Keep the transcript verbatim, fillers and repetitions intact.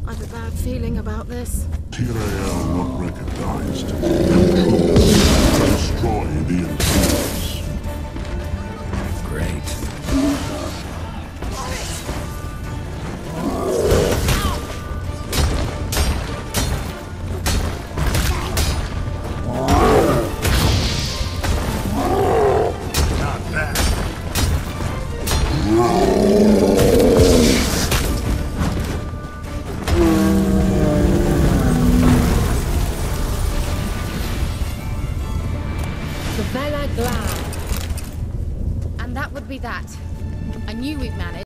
I've a bad feeling about this. Tyrael not recognized. Destroy the intruders. Great. Not bad. And that would be that. I knew we'd manage.